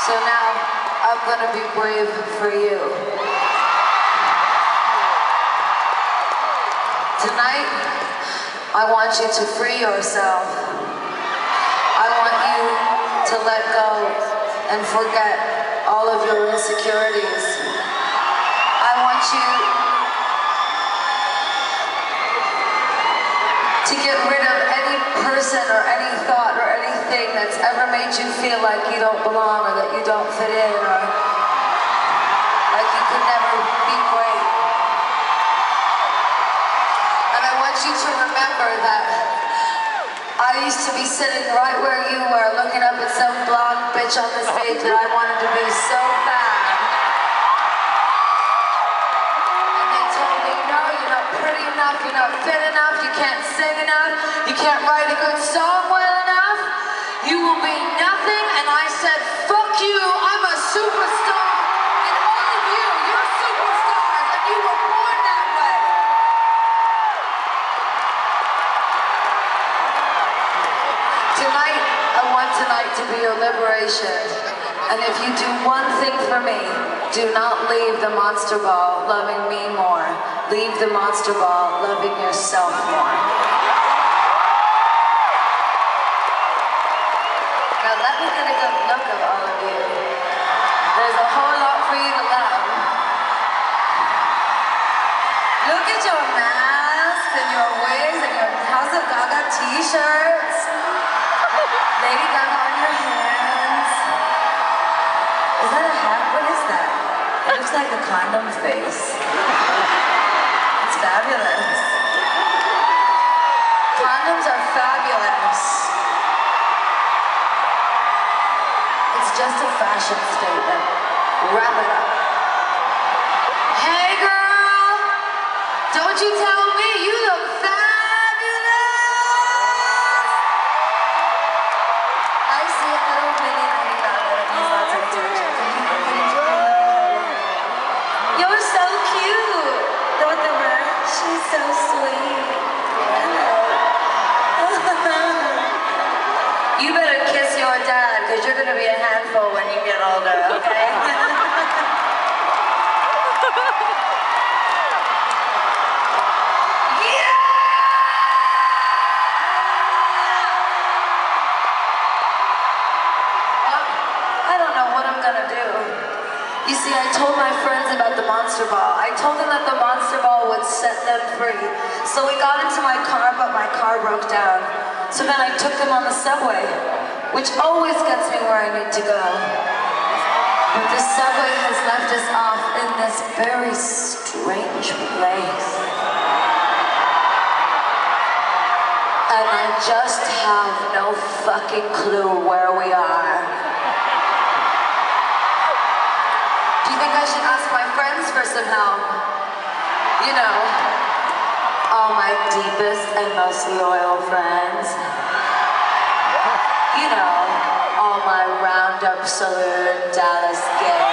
So now I'm gonna be brave for you. Tonight, I want you to free yourself. I want you to let go and forget all of your insecurities. I want you to get rid of any person or any thought or anything that's ever made you feel like you don't belong or that you don't fit in or like you could never be great. And I want you to remember that I used to be sitting right where you were, looking up at some blonde bitch on the stage that I wanted to be so bad. And they told me, no, you're not pretty enough, you're not fit enough, you can't sing enough, you can't write a good song well enough, you will be nothing. And I said, fuck you, I'm a superstar, and all of you, you're superstars, and you were born that way. Tonight, I want tonight to be your liberation. And if you do one thing for me, do not leave the Monster Ball loving me more. Leave the Monster Ball loving yourself more. Now let me get a good look at all of you. There's a whole lot for you to love. Look at your masks and your wigs and your House of Gaga t-shirts. Lady Gaga on your hands. Is that a hat? What is that? It looks like a condom face. It's fabulous. Condoms are fabulous. It's just a fashion statement. Wrap it up. Hey girl! Don't you tell me you look fabulous! I see a little mini Lady Gaga that needs lots of attention. You're so cute! With the bird, she's so sweet. You better kiss your dad, because you're going to be a handful when you get older, okay? You see, I told my friends about the Monster Ball. I told them that the Monster Ball would set them free. So we got into my car, but my car broke down. So then I took them on the subway, which always gets me where I need to go. But the subway has left us off in this very strange place. And I just have no fucking clue where we are. Do you think I should ask my friends for some help? You know, all my deepest and most loyal friends. You know, all my Roundup Saloon Dallas gang.